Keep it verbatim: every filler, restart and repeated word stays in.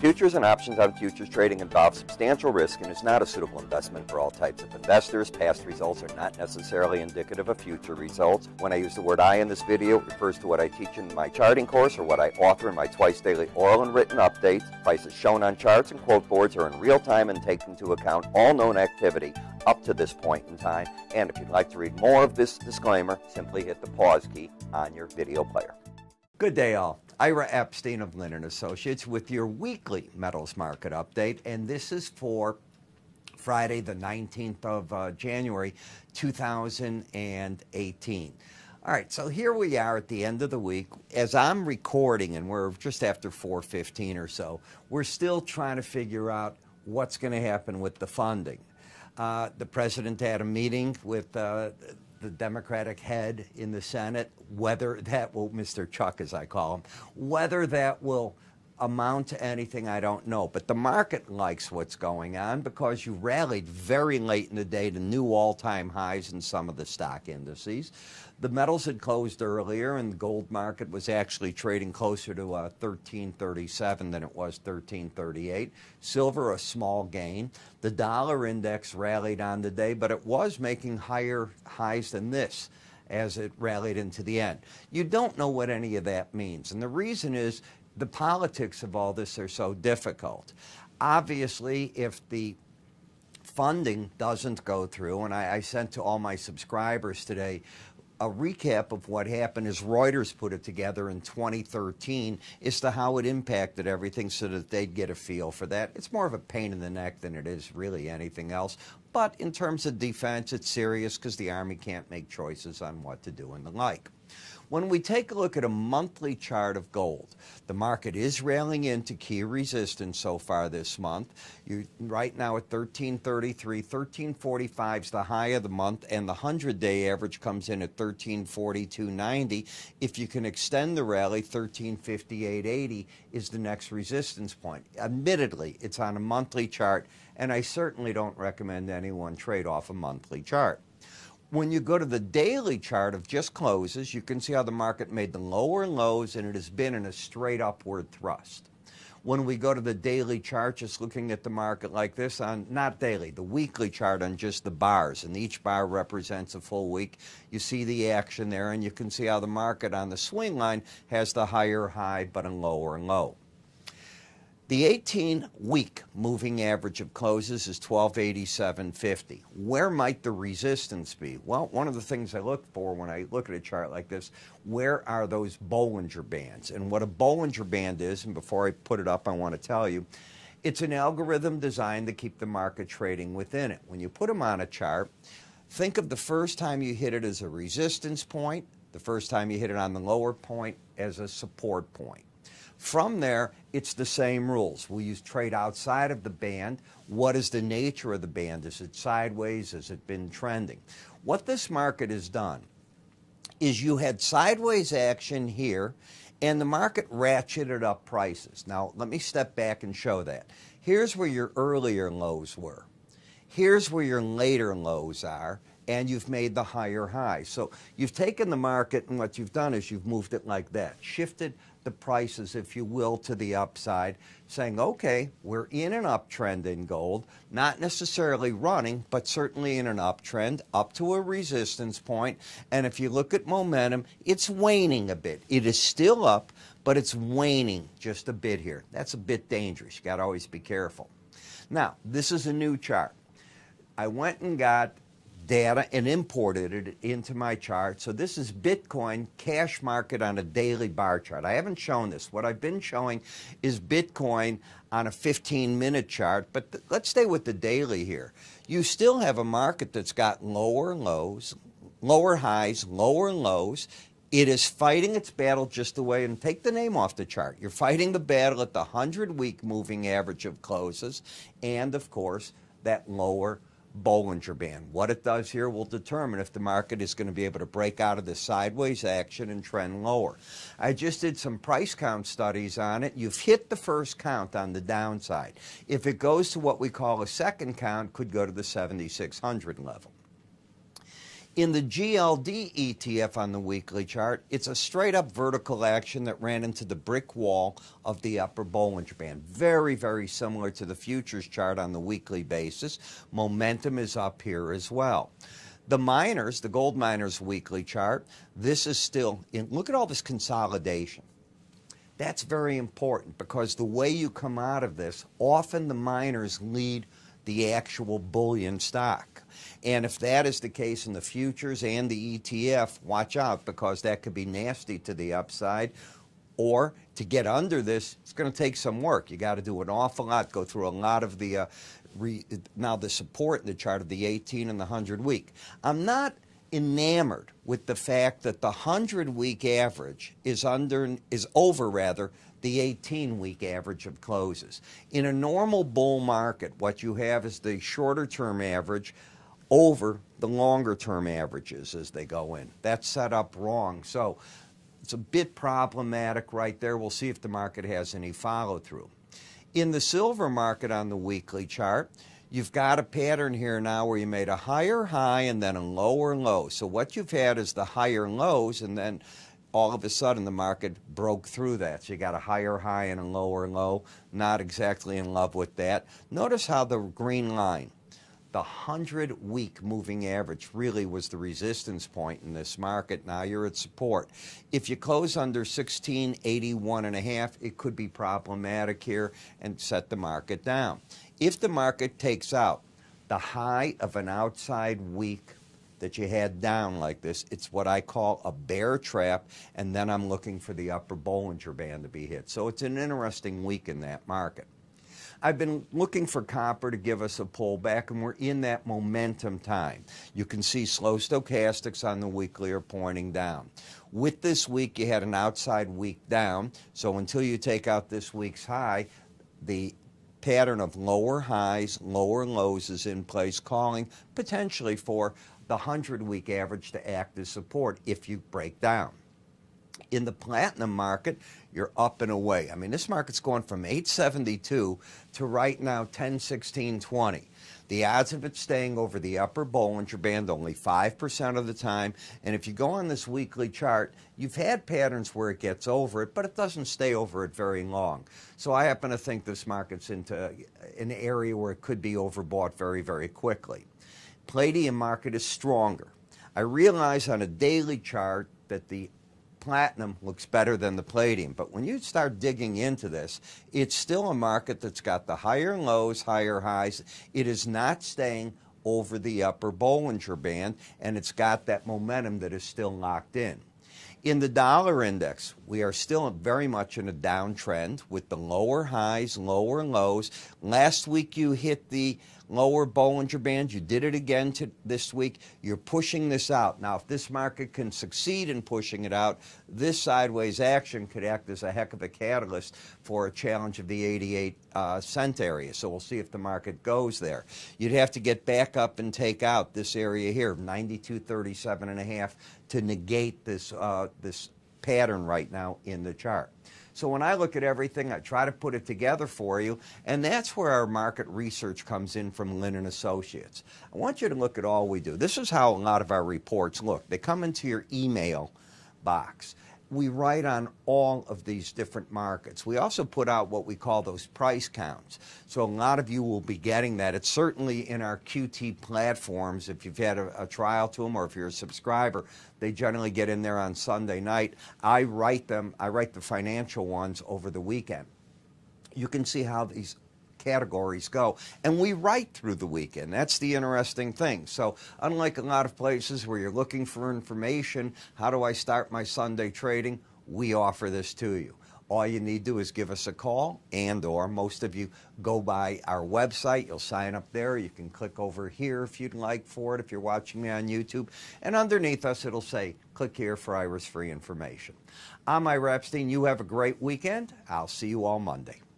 Futures and options on futures trading involve substantial risk and is not a suitable investment for all types of investors. Past results are not necessarily indicative of future results. When I use the word I in this video, it refers to what I teach in my charting course or what I author in my twice daily oral and written updates. Prices shown on charts and quote boards are in real time and take into account all known activity up to this point in time. And if you'd like to read more of this disclaimer, simply hit the pause key on your video player. Good day, all. Ira Epstein of Lynn and Associates with your weekly metals market update, and this is for Friday, the nineteenth of uh, January, two thousand eighteen. All right, so here we are at the end of the week. As I'm recording, and we're just after four fifteen or so, we're still trying to figure out what's going to happen with the funding. Uh, the president had a meeting with uh, the Democratic head in the Senate, whether that will, Mister Chuck as I call him, whether that will amount to anything, I don't know. But the market likes what's going on because you rallied very late in the day to new all-time highs in some of the stock indices. The metals had closed earlier, and the gold market was actually trading closer to uh, thirteen thirty-seven than it was thirteen thirty-eight. Silver, a small gain. The dollar index rallied on the day, but it was making higher highs than this as it rallied into the end. You don't know what any of that means, and the reason is the politics of all this are so difficult. Obviously, if the funding doesn't go through, and I, I sent to all my subscribers today a recap of what happened as Reuters put it together in twenty thirteen as to how it impacted everything so that they'd get a feel for that. It's more of a pain in the neck than it is really anything else. But in terms of defense, it's serious because the Army can't make choices on what to do and the like. When we take a look at a monthly chart of gold, the market is railing into key resistance so far this month. You're right now at thirteen thirty-three, thirteen forty-five is the high of the month, and the hundred-day average comes in at thirteen forty-two ninety. If you can extend the rally, thirteen fifty-eight eighty is the next resistance point. Admittedly, it's on a monthly chart, and I certainly don't recommend anyone trade off a monthly chart. When you go to the daily chart of just closes, you can see how the market made the lower lows, and it has been in a straight upward thrust. When we go to the daily chart, just looking at the market like this on, not daily, the weekly chart on just the bars, and each bar represents a full week, you see the action there, and you can see how the market on the swing line has the higher high but a lower low. The eighteen-week moving average of closes is twelve eighty-seven fifty. Where might the resistance be? Well, one of the things I look for when I look at a chart like this, where are those Bollinger Bands? And what a Bollinger Band is, and before I put it up, I want to tell you, it's an algorithm designed to keep the market trading within it. When you put them on a chart, think of the first time you hit it as a resistance point, the first time you hit it on the lower point as a support point. From there, it's the same rules. Will you trade outside of the band? What is the nature of the band? Is it sideways? Has it been trending? What this market has done is you had sideways action here, and the market ratcheted up prices. Now, let me step back and show that. Here's where your earlier lows were. Here's where your later lows are, and you've made the higher high. So you've taken the market, and what you've done is you've moved it like that, shifted the prices, if you will, to the upside, saying, okay, we're in an uptrend in gold, not necessarily running, but certainly in an uptrend, up to a resistance point, and if you look at momentum, it's waning a bit. It is still up, but it's waning just a bit here. That's a bit dangerous. You got to always be careful. Now, this is a new chart. I went and got data and imported it into my chart. So this is Bitcoin cash market on a daily bar chart. I haven't shown this. What I've been showing is Bitcoin on a fifteen minute chart, but th let's stay with the daily here. You still have a market that's got lower lows, lower highs, lower lows. It is fighting its battle just the way, and take the name off the chart. You're fighting the battle at the hundred-week moving average of closes and, of course, that lower Bollinger Band. What it does here will determine if the market is going to be able to break out of the sideways action and trend lower. I just did some price count studies on it. You've hit the first count on the downside. If it goes to what we call a second count, could go to the seventy-six hundred level. In the G L D E T F on the weekly chart, it's a straight-up vertical action that ran into the brick wall of the upper Bollinger Band. Very, very similar to the futures chart on the weekly basis. Momentum is up here as well. The miners, the gold miners weekly chart, this is still in. Look at all this consolidation. That's very important because the way you come out of this, often the miners lead the actual bullion stock. And if that is the case in the futures and the E T F, watch out because that could be nasty to the upside. Or to get under this, it's going to take some work. You got to do an awful lot, go through a lot of the, uh, re, now the support in the chart of the eighteen and the one hundred week. I'm not enamored with the fact that the one hundred week average is under, is over rather, the eighteen week average of closes. In a normal bull market, what you have is the shorter term average over the longer term averages as they go in. That's set up wrong. So it's a bit problematic right there. We'll see if the market has any follow through. In the silver market on the weekly chart, you've got a pattern here now where you made a higher high and then a lower low. So what you've had is the higher lows, and then all of a sudden the market broke through that. So you got a higher high and a lower low. Not exactly in love with that. Notice how the green line, the one hundred week moving average, really was the resistance point in this market. Now you're at support. If you close under sixteen eighty-one and a half, it could be problematic here and set the market down. If the market takes out the high of an outside week that you had down like this, it's what I call a bear trap, and then I'm looking for the upper Bollinger Band to be hit. So it's an interesting week in that market. I've been looking for copper to give us a pullback, and we're in that momentum time. You can see slow stochastics on the weekly are pointing down. With this week, you had an outside week down, so until you take out this week's high, the pattern of lower highs, lower lows is in place, calling potentially for the one hundred week average to act as support if you break down. In the platinum market, you're up and away. I mean, this market's going from eight seventy-two to right now ten sixteen twenty. The odds of it staying over the upper Bollinger Band only five percent of the time. And if you go on this weekly chart, you've had patterns where it gets over it, but it doesn't stay over it very long. So I happen to think this market's into an area where it could be overbought very, very quickly. Palladium market is stronger. I realize on a daily chart that the platinum looks better than the palladium, but when you start digging into this, it's still a market that's got the higher lows, higher highs. It is not staying over the upper Bollinger Band, and it's got that momentum that is still locked in. In the dollar index, we are still very much in a downtrend with the lower highs, lower lows. Last week you hit the lower Bollinger Band. You did it again to this week. You're pushing this out. Now, if this market can succeed in pushing it out, this sideways action could act as a heck of a catalyst for a challenge of the eighty-eight uh, cent area. So we'll see if the market goes there. You'd have to get back up and take out this area here, ninety-two thirty-seven and a half, to negate this, uh, this pattern right now in the chart. So when I look at everything, I try to put it together for you, and that's where our market research comes in from Lynn and Associates. I want you to look at all we do. This is how a lot of our reports look. They come into your email box. We write on all of these different markets. We also put out what we call those price counts. So a lot of you will be getting that. It's certainly in our Q T platforms. If you've had a, a trial to them or if you're a subscriber, they generally get in there on Sunday night. I write them, I write the financial ones over the weekend. You can see how these categories go, and we write through the weekend. That's the interesting thing. So unlike a lot of places where you're looking for information, how do I start my Sunday trading, we offer this to you. All you need to do is give us a call, and or most of you go by our website. You'll sign up there. You can click over here if you'd like for it, if you're watching me on YouTube. And underneath us, it'll say, click here for Ira's free information. I'm Ira Epstein. You have a great weekend. I'll see you all Monday.